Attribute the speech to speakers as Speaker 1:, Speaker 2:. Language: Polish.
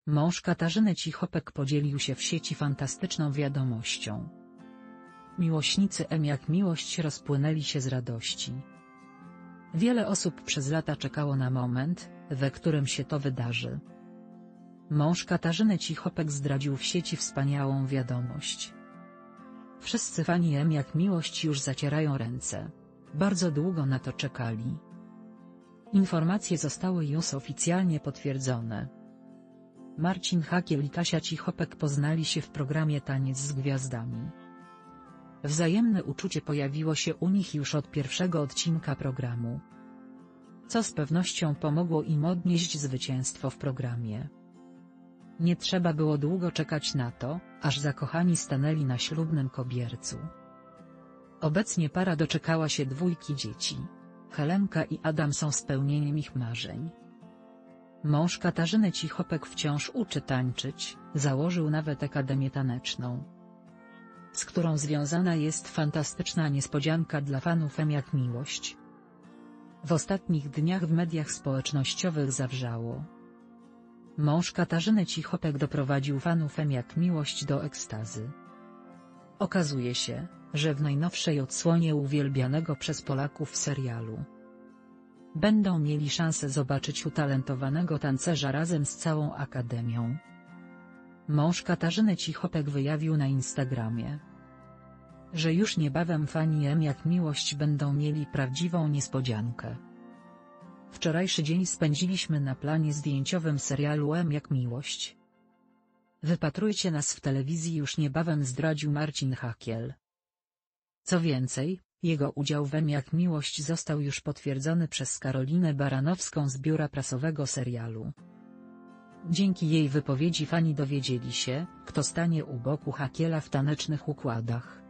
Speaker 1: Mąż Katarzyny Cichopek podzielił się w sieci fantastyczną wiadomością. Miłośnicy M jak miłość rozpłynęli się z radości. Wiele osób przez lata czekało na moment, we którym się to wydarzy. Mąż Katarzyny Cichopek zdradził w sieci wspaniałą wiadomość. Wszyscy fani M jak miłość już zacierają ręce. Bardzo długo na to czekali. Informacje zostały już oficjalnie potwierdzone. Marcin Hakiel i Kasia Cichopek poznali się w programie Taniec z Gwiazdami. Wzajemne uczucie pojawiło się u nich już od pierwszego odcinka programu, co z pewnością pomogło im odnieść zwycięstwo w programie. Nie trzeba było długo czekać na to, aż zakochani stanęli na ślubnym kobiercu. Obecnie para doczekała się dwójki dzieci. Helenka i Adam są spełnieniem ich marzeń. Mąż Katarzyny Cichopek wciąż uczy tańczyć, założył nawet Akademię Taneczną, z którą związana jest fantastyczna niespodzianka dla fanów M jak miłość. W ostatnich dniach w mediach społecznościowych zawrzało. Mąż Katarzyny Cichopek doprowadził fanów M jak miłość do ekstazy. Okazuje się, że w najnowszej odsłonie uwielbianego przez Polaków serialu będą mieli szansę zobaczyć utalentowanego tancerza razem z całą Akademią. Mąż Katarzyny Cichopek wyjawił na Instagramie, że już niebawem fani M jak miłość będą mieli prawdziwą niespodziankę. Wczorajszy dzień spędziliśmy na planie zdjęciowym serialu M jak miłość. Wypatrujcie nas w telewizji już niebawem, zdradził Marcin Hakiel. Co więcej, jego udział w M jak miłość został już potwierdzony przez Karolinę Baranowską z biura prasowego serialu. Dzięki jej wypowiedzi fani dowiedzieli się, kto stanie u boku Hakiela w tanecznych układach.